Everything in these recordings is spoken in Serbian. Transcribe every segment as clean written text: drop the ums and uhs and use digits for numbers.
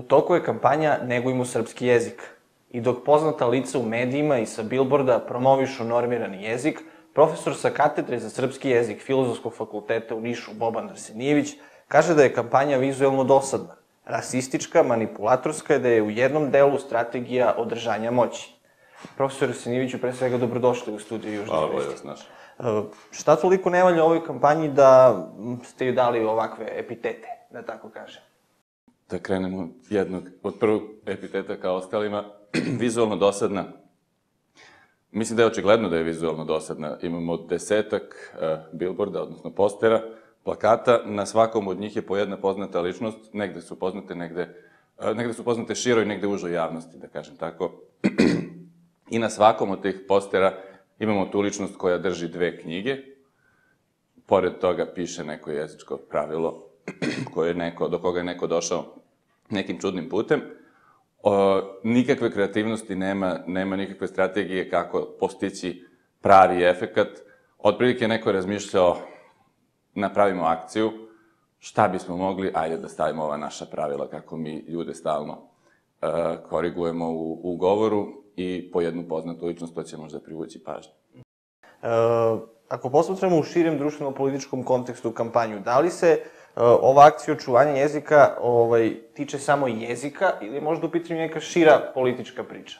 toku je kampanja Negujmo srpski jezik. I dok poznata lica u medijima i sa bilborda promovišu normirani jezik, profesor sa katedre za srpski jezik Filozofskog fakulteta u Nišu, Boban Arsenijević, kaže da je kampanja vizuelno dosadna, rasistička, manipulatorska i da je u jednom delu strategija održanja moći. Profesor Arsenijeviću, pre svega dobrodošli u studiju Južnih Hvala, vesti. bolje vas našao. Šta toliko ne valja ovoj kampanji da ste joj dali ovakve epitete, da tako kažem? Da krenemo od prvog epiteta kao ostalima, vizualno dosadna. Mislim da je očigledno da je vizualno dosadna. Imamo 10-ak bilborda, odnosno postera, plakata, na svakom od njih je po jedna poznata ličnost, negde su poznate, negde su poznate široj, negde užoj javnosti, da kažem tako. I na svakom od tih postera imamo tu ličnost koja drži 2 knjige, pored toga piše neko jezičko pravilo do koga je neko došao nekim čudnim putem. Nikakve kreativnosti nema nikakve strategije kako postići pravi efekat. Otprilike neko je razmišljao, napravimo akciju, šta bismo mogli, ajde da stavimo ova naša pravila kako mi ljude stalno korigujemo u govoru i po jednu poznatu ličnost, to će možda privući pažnju. Ako posmatramo u širem društveno-političkom kontekstu kampanju, da li se ova akcija očuvanja jezika tiče samo jezika ili možda u pitanju neka šira politička priča?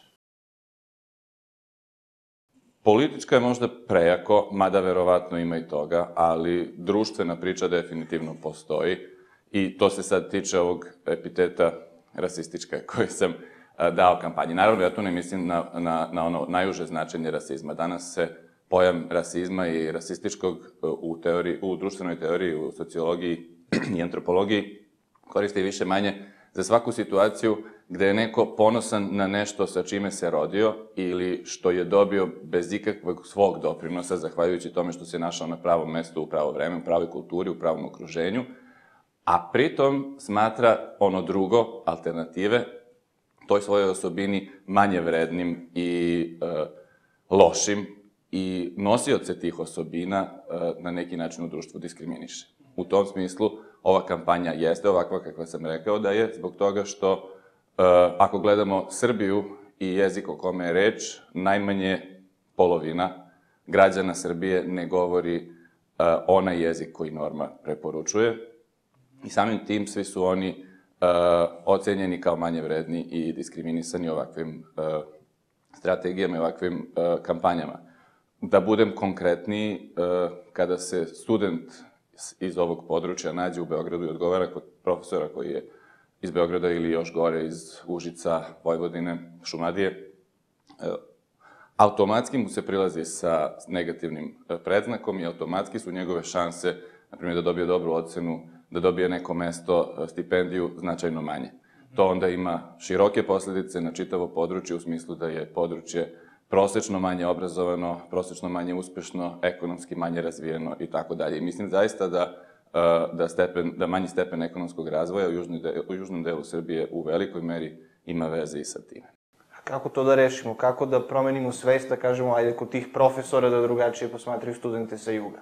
Politička je možda prejako, mada verovatno ima i toga, ali društvena priča definitivno postoji i to se sad tiče ovog epiteta rasistička koji sam dao kampanji. Naravno, ja tu ne mislim na ono najuže značenje rasizma. Danas se pojam rasizma i rasističkog u društvenoj teoriji, u sociologiji i antropologiji koriste i više manje za svaku situaciju gde je neko ponosan na nešto sa čime se rodio ili što je dobio bez ikakvog svog doprinosa, zahvaljujući tome što se našao na pravom mestu u pravo vreme, u pravoj kulturi, u pravom okruženju, a pritom smatra ono drugo, alternative, toj svojoj osobini manje vrednim i lošim i nosioce tih osobina na neki način u društvu diskriminiše. U tom smislu, ova kampanja jeste ovakva kakva sam rekao da je, zbog toga što ako gledamo Srbiju i jezik o kome je reč, najmanje polovina građana Srbije ne govori onaj jezik koji norma preporučuje i samim tim svi su oni ocenjeni kao manje vredni i diskriminisani ovakvim strategijama i ovakvim kampanjama. Da budem konkretniji, kada se student iz ovog područja nađe u Beogradu i odgovara kod profesora koji je iz Beograda ili još gore iz Užica, Vojvodine, Šumadije, automatski mu se prilazi sa negativnim predznakom i automatski su njegove šanse, na primjer, da dobije dobru ocenu, da dobije neko mesto, stipendiju, značajno manje. To onda ima široke posledice na čitavo područje u smislu da je područje prosečno manje obrazovano, prosečno manje uspešno, ekonomski manje razvijeno i tako dalje. I mislim zaista da manji stepen ekonomskog razvoja u južnom delu Srbije u velikoj meri ima veze i sa time. A kako to da rešimo? Kako da promenimo svest, da kažemo, ajde, kod tih profesora da drugačije posmatraju studente sa juga?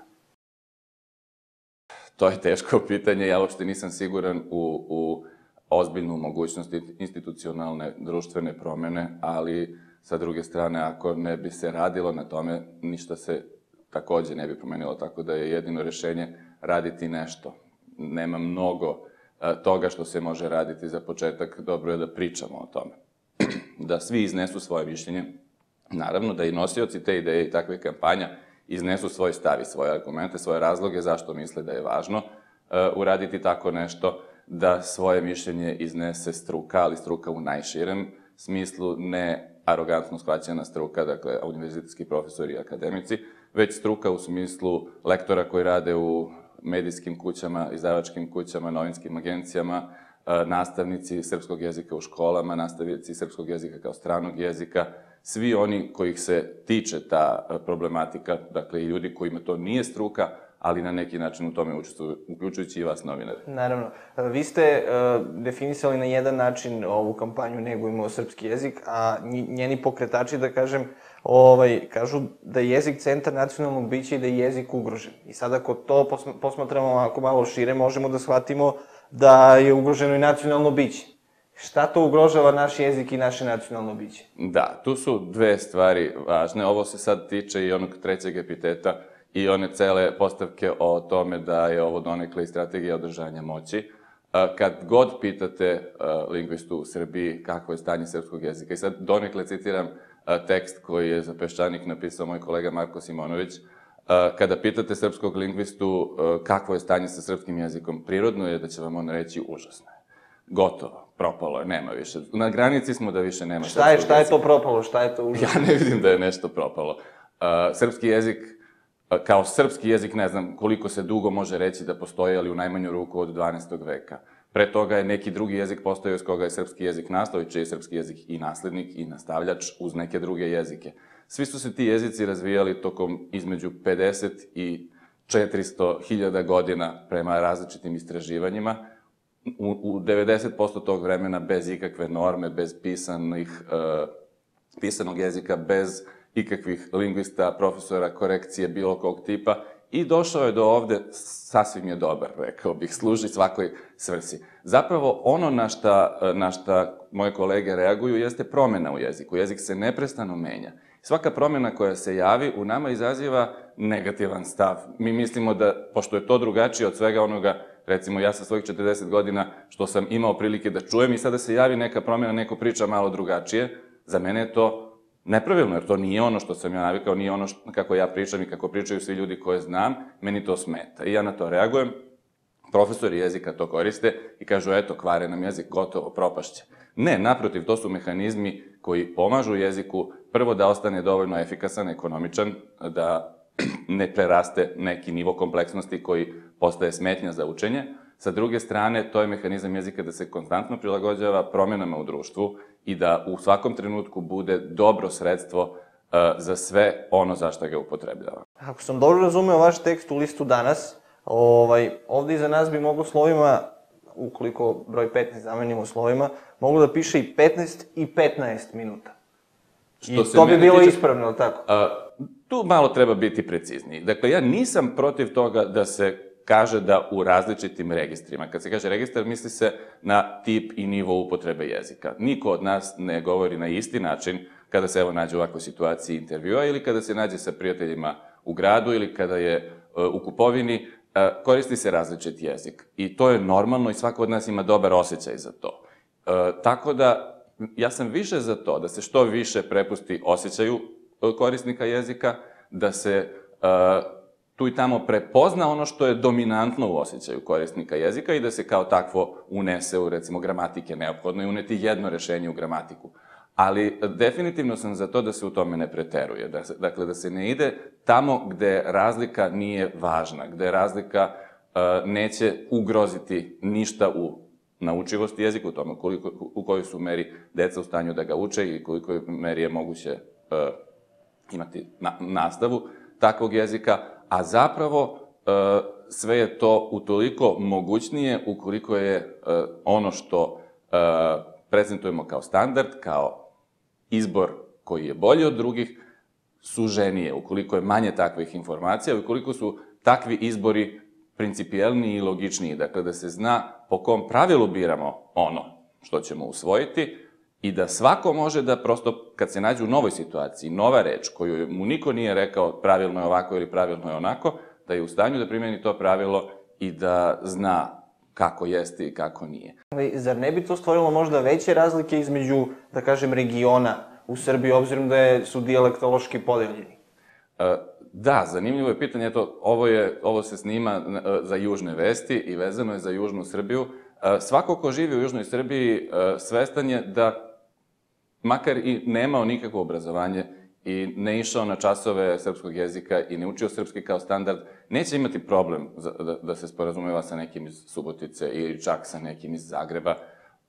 To je teško pitanje, ja uopšte nisam siguran u ozbiljnu mogućnost institucionalne društvene promene, ali sa druge strane, ako ne bi se radilo na tome, ništa se takođe ne bi promenilo, tako da je jedino rešenje raditi nešto. Nema mnogo toga što se može raditi za početak, dobro je da pričamo o tome. Da svi iznesu svoje mišljenje, naravno da i nosioci te ideje i takve kampanja iznesu svoj stav i svoje argumente, svoje razloge zašto misle da je važno uraditi tako nešto, da svoje mišljenje iznese struka, ali struka u najširem smislu, ne arogantno shvaćena struka, dakle, univerzitetski profesori i akademici, već struka u smislu lektora koji rade u medijskim kućama, izdavačkim kućama, novinskim agencijama, nastavnici srpskog jezika u školama, nastavnici srpskog jezika kao stranog jezika, svi oni kojih se tiče ta problematika, dakle, i ljudi kojima to nije struka, ali na neki način u tome učestvuju, uključujući i vas, novinare. Naravno. Vi ste definisali na jedan način ovu kampanju Negujmo srpski jezik, a njeni pokretači, da kažem, kažu da je jezik centar nacionalnog bića i da je jezik ugrožen. I sad ako to posmatramo ako malo šire, možemo da shvatimo da je ugroženo i nacionalno biće. Šta to ugrožava naš jezik i naše nacionalno biće? Da, tu su dve stvari važne. Ovo se sad tiče i onog trećeg epiteta i one cele postavke o tome da je ovo donekle i strategija održanja moći. Kad god pitate lingvistu u Srbiji kakvo je stanje srpskog jezika, i sad donekle citiram tekst koji je za Peščanik napisao moj kolega Marko Simonović, kada pitate srpskog lingvistu kakvo je stanje sa srpskim jezikom, prirodno je da će vam on reći užasno je. Gotovo, propalo je, nema više. Na granici smo da više nema srpskog jezika. Šta je to propalo, šta je to užasno? Ja ne vidim da je nešto propalo. Srpski jezik, kao srpski jezik, ne znam koliko se dugo može reći da postoji, ali u najmanju ruku od 12. veka. Pre toga je neki drugi jezik postojao iz koga je srpski jezik nastao i čiji je srpski jezik i naslednik i nastavljač uz neke druge jezike. Svi su se ti jezici razvijali tokom između 50 i 400.000 godina prema različitim istraživanjima. U 90% tog vremena bez ikakve norme, bez pisanog jezika, bez ikakvih lingvista, profesora, korekcije bilo kog tipa i došao je do ovde, sasvim je dobar, rekao bih, služi svakoj svrsi. Zapravo, ono na šta moje kolege reaguju jeste promena u jeziku. Jezik se neprestano menja. Svaka promena koja se javi u nama izaziva negativan stav. Mi mislimo da, pošto je to drugačije od svega onoga, recimo ja sa svojih 40 godina, što sam imao prilike da čujem i sada se javi neka promena, neko priča malo drugačije, za mene je to nepravilno, jer to nije ono što sam ja navikao, nije ono kako ja pričam i kako pričaju svi ljudi koje znam, meni to smeta. I ja na to reagujem, profesori jezika to koriste i kažu, eto, kvare nam jezik, gotovo, propašće. Ne, naprotiv, to su mehanizmi koji pomažu jeziku, prvo da ostane dovoljno efikasan, ekonomičan, da ne preraste neki nivo kompleksnosti koji postaje smetnja za učenje. Sa druge strane, to je mehanizam jezika da se konstantno prilagođava promenama u društvu i da u svakom trenutku bude dobro sredstvo za sve ono za što ga upotrebljava. Ako sam dobro razumeo vaš tekst u listu danas, ovde iza nas bi moglo slovima, ukoliko broj 15 zamenimo slovima, moglo da piše i 15 i 15 minuta. I to bi bilo ispravno, ali tako? Tu malo treba biti precizniji. Dakle, ja nisam protiv toga da se kaže da u različitim registrima. Kad se kaže registar, misli se na tip i nivo upotrebe jezika. Niko od nas ne govori na isti način kada se nađe u ovakvoj situaciji intervjua ili kada se nađe sa prijateljima u gradu ili kada je u kupovini, koristi se različit jezik. I to je normalno i svako od nas ima dobar osjećaj za to. Tako da, ja sam više za to da se što više prepusti osjećaju korisnika jezika, da se tu i tamo prepozna ono što je dominantno u osjećaju korisnika jezika i da se kao takvo unese u, recimo, gramatike neophodno i uneti jedno rešenje u gramatiku. Ali definitivno sam za to da se u tome ne preteruje. Dakle, da se ne ide tamo gde razlika nije važna, gde razlika neće ugroziti ništa u naučivosti jezika, u tome u kojoj su meri deca u stanju da ga uče i koliko meri je moguće imati nastavu takvog jezika, a zapravo sve je to utoliko mogućnije ukoliko je ono što prezentujemo kao standard, kao izbor koji je bolji od drugih, suženije, ukoliko je manje takvih informacija, ukoliko su takvi izbori principijelniji i logičniji, dakle da se zna po kom pravilu biramo ono što ćemo usvojiti i da svako može da prosto, kad se nađe u novoj situaciji, nova reč koju mu niko nije rekao pravilno je ovako ili pravilno je onako, da je u stanju da primeni to pravilo i da zna kako jeste i kako nije. Zar ne bi to stvorilo možda veće razlike između, da kažem, regiona u Srbiji, obzirom da su dijalektološki podeljeni? Da, zanimljivo je pitanje. Eto, ovo se snima za Južne vesti i vezano je za Južnu Srbiju. Svako ko živi u Južnoj Srbiji svestan je da, makar i nemao nikakvo obrazovanje i ne išao na časove srpskog jezika i ne učio srpski kao standard, neće imati problem da se sporazumeva sa nekim iz Subotice ili čak sa nekim iz Zagreba.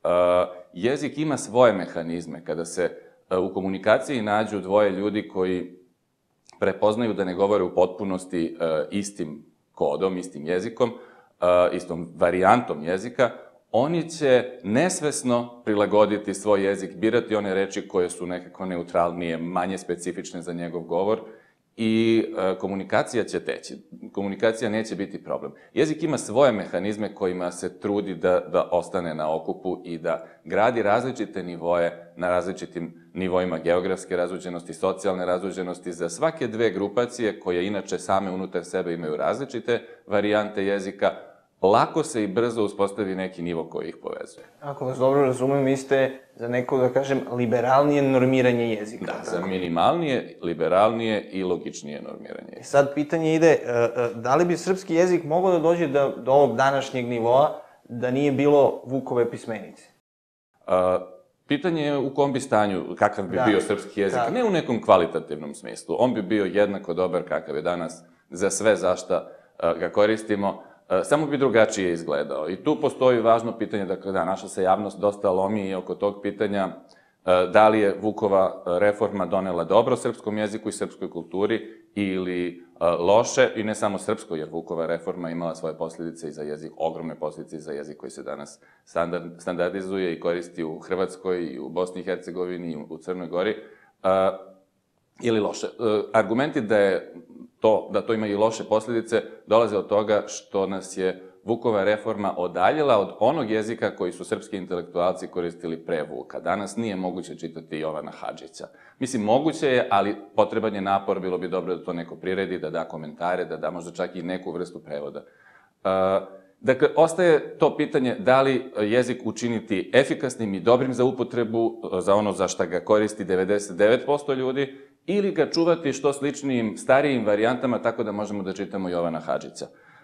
Jezik ima svoje mehanizme. Kada se u komunikaciji nađu dvoje ljudi koji prepoznaju da ne govore u potpunosti istim kodom, istim jezikom, istom varijantom jezika, oni će nesvesno prilagoditi svoj jezik, birati one reči koje su nekako neutralnije, manje specifične za njegov govor i komunikacija će teći. Komunikacija neće biti problem. Jezik ima svoje mehanizme kojima se trudi da ostane na okupu i da gradi različite nivoje na različitim nivoima geografske razluđenosti, socijalne razluđenosti za svake dve grupacije koje inače same unutar sebe imaju različite varijante jezika. Lako se i brzo uspostavi neki nivo koji ih povezuje. Ako vas dobro razumem, vi ste za neko, da kažem, liberalnije normiranje jezika. Da, za minimalnije, liberalnije i logičnije normiranje jezika. Sad pitanje ide, da li bi srpski jezik mogao da dođe do ovog današnjeg nivoa da nije bilo Vukove pismenice? Pitanje je u kom bi stanju, kakav bi bio srpski jezik, ne u nekom kvalitativnom smislu. On bi bio jednako dobar kakav je danas za sve zašta ga koristimo, samo bi drugačije izgledao. I tu postoji važno pitanje, dakle da, naša se javnost dosta lomi oko tog pitanja da li je Vukova reforma donela dobro srpskom jeziku i srpskoj kulturi ili loše, i ne samo srpskoj, jer Vukova reforma imala svoje posljedice i za jezik, ogromne posljedice i za jezik koji se danas standardizuje i koristi u Hrvatskoj i u Bosni i Hercegovini i u Crnoj Gori, ili loše. Argumenti da to ima i loše posljedice dolaze od toga što nas je Vukova reforma odaljila od onog jezika koji su srpski intelektualci koristili pre Vuka. Danas nije moguće čitati Jovana Hadžića. Mislim, moguće je, ali potreban je napor, bilo bi dobro da to neko priredi, da da komentare, da da možda čak i neku vrstu prevoda. Dakle, ostaje to pitanje da li jezik učiniti efikasnim i dobrim za upotrebu, za ono za šta ga koristi 99% ljudi, ili ga čuvati što sličnijim, starijim varijantama, tako da možemo da čitamo Jovana Hadžića.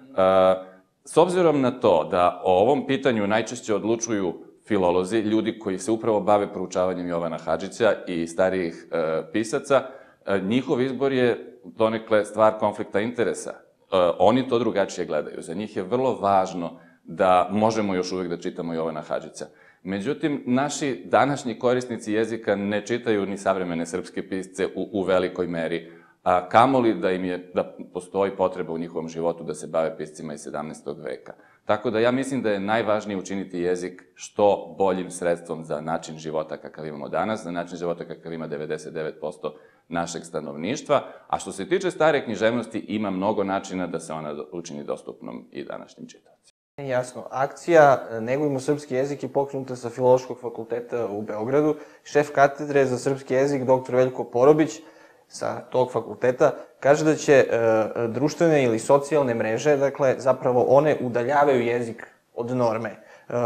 S obzirom na to da o ovom pitanju najčešće odlučuju filolozi, ljudi koji se upravo bave proučavanjem Jovana Hadžića i starijih pisaca, njihov izbor je donekle stvar konflikta interesa. Oni to drugačije gledaju. Za njih je vrlo važno da možemo još uvek da čitamo Jovana Hadžića. Međutim, naši današnji korisnici jezika ne čitaju ni savremene srpske pisce u velikoj meri, a kamoli da postoji potreba u njihovom životu da se bave piscima iz 17. veka. Tako da ja mislim da je najvažnije učiniti jezik što boljim sredstvom za način života kakav imamo danas, za način života kakav ima 99% našeg stanovništva, a što se tiče stare književnosti, ima mnogo načina da se ona učini dostupnom i današnjim čitavcima. Jasno. Akcija Negujmo srpski jezik je pokrenuta sa Filološkog fakulteta u Beogradu. Šef katedre za srpski jezik, dr. Veljko Porobić, sa tog fakulteta, kaže da će društvene ili socijalne mreže, dakle, zapravo one udaljavaju jezik od norme.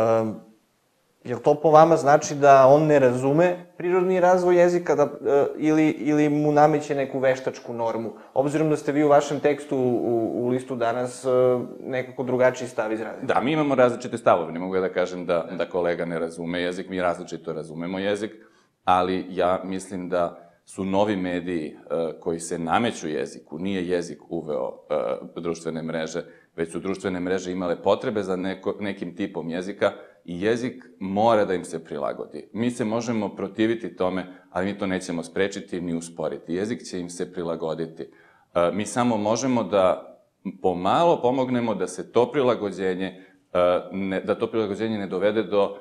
Jel to po vama znači da on ne razume prirodni razvoj jezika ili mu nameće neku veštačku normu? Obzirom da ste vi u vašem tekstu u listu danas nekako drugačiji stav izrazili. Da, mi imamo različite stavove. Ne mogu ja da kažem da kolega ne razume jezik, mi različito razumemo jezik, ali ja mislim da su novi mediji koji se nameću jeziku, nije jezik uveo društvene mreže, već su društvene mreže imale potrebe za nekim tipom jezika i jezik mora da im se prilagodi. Mi se možemo protiviti tome, ali mi to nećemo sprečiti ni usporiti. Jezik će im se prilagoditi. Mi samo možemo da pomalo pomognemo da se to prilagođenje, ne dovede do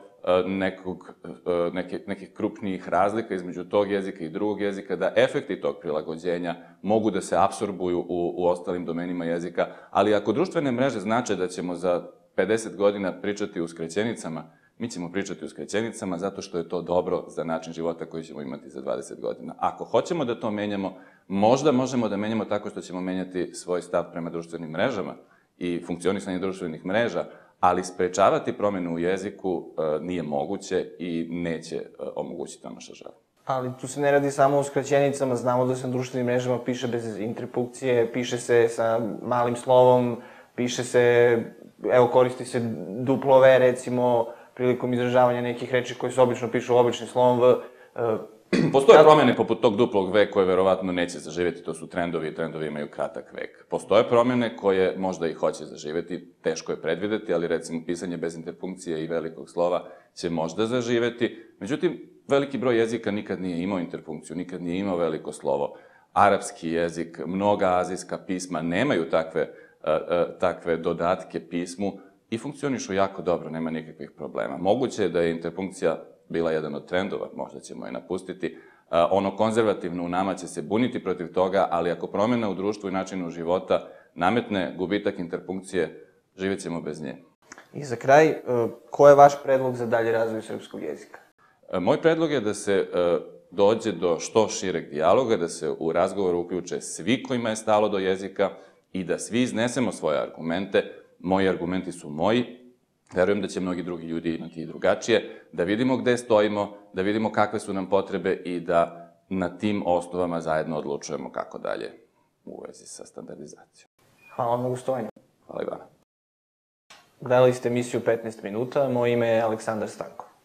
nekih krupnijih razlika između tog jezika i drugog jezika, da efekti tog prilagođenja mogu da se apsorbuju u ostalim domenima jezika, ali ako društvene mreže znače da ćemo za 50 godina pričati u skraćenicama, mi ćemo pričati u skraćenicama zato što je to dobro za način života koji ćemo imati za 20 godina. Ako hoćemo da to menjamo, možda možemo da menjamo tako što ćemo menjati svoj stav prema društvenim mrežama i funkcionisanje društvenih mreža, ali sprečavati promenu u jeziku nije moguće i neće omogućiti ono što želimo. Ali tu se ne radi samo o skraćenicama, znamo da se na društvenim mrežama piše bez interpunkcije, piše se sa malim slovom, piše se, evo koristi se duplo V, recimo, prilikom izražavanja nekih reči koje se obično pišu običnim slovom V. Postoje promene poput tog duplog V koje verovatno neće zaživjeti, to su trendovi i trendovi imaju kratak vek. Postoje promene koje možda i hoće zaživjeti, teško je predvideti, ali recimo pisanje bez interpunkcije i velikog slova će možda zaživeti. Međutim, veliki broj jezika nikad nije imao interpunkciju, nikad nije imao veliko slovo. Arapski jezik, mnoga azijska pisma nemaju takve dodatke pismu i funkcionišu jako dobro, nema nikakvih problema. Moguće je da je interpunkcija bila jedan od trendova, možda ćemo je napustiti, Ono konzervativno u nama će se buniti protiv toga, ali ako promjena u društvu i načinu života nametne gubitak interpunkcije, živjet ćemo bez nje. I za kraj, ko je vaš predlog za dalji razvoj srpskog jezika? Moj predlog je da se dođe do što šireg dijaloga, da se u razgovor uključe svi kojima je stalo do jezika i da svi iznesemo svoje argumente. Moji argumenti su moji, verujem da će mnogi drugi ljudi imati i drugačije, da vidimo gde stojimo, da vidimo kakve su nam potrebe i da na tim osnovama zajedno odlučujemo kako dalje u vezi sa standardizacijom. Hvala vam na gostovanju. Hvala i vama. Gledali ste emisiju 15 minuta, moje ime je Aleksandar Stanko.